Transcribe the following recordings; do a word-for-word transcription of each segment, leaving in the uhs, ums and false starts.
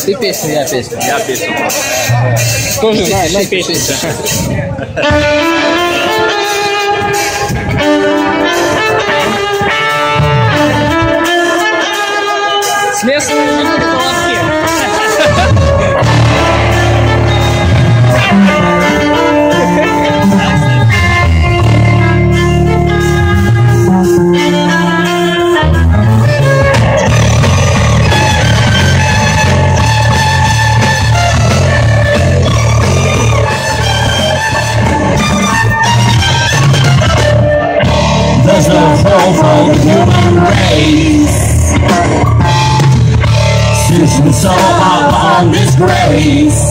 Ты песню, я песню. Я песню. Тоже знаю, но песню. С места минуты полоски. There's no hope for the human race since we saw up on disgrace.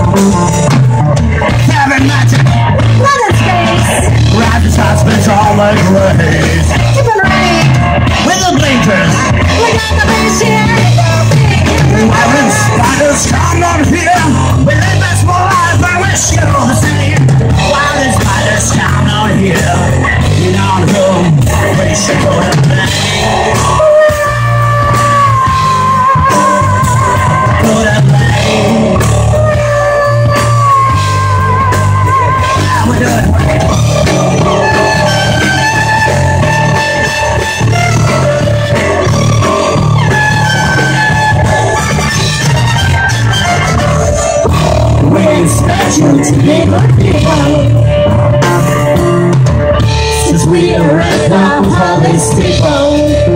Having magic, Not in space. righteous husbands all like race. Keep it right. With the blinkers, Look at the vision. when spiders come on here, we live this more life I wish you the same. While the spiders come on here, you don't know we should go to bed. Go to bed. Now we do it. We're special to be good people, since we arrived now with all these people.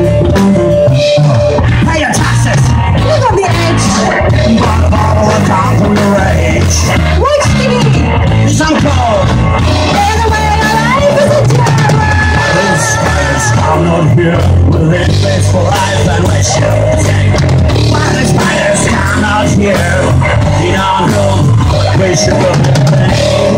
Pay your taxes, Look on the edge. bought a bottle of calm from the rage. Wait, Stevie. It's uncold, By the way, our life is a terror. these spiders come on here, we live peaceful life and wish you the same. While the spiders come out here, you don't know we should go to bed.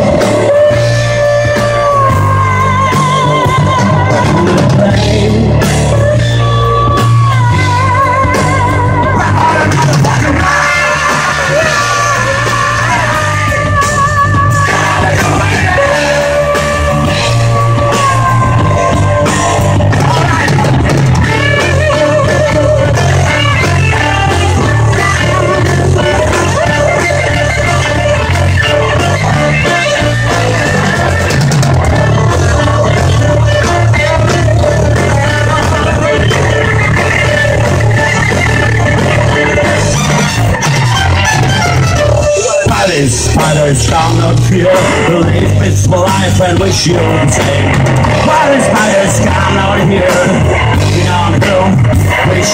Spiders come out here, believe it's for life and wish you the same. While the spiders come out here, you don't know, we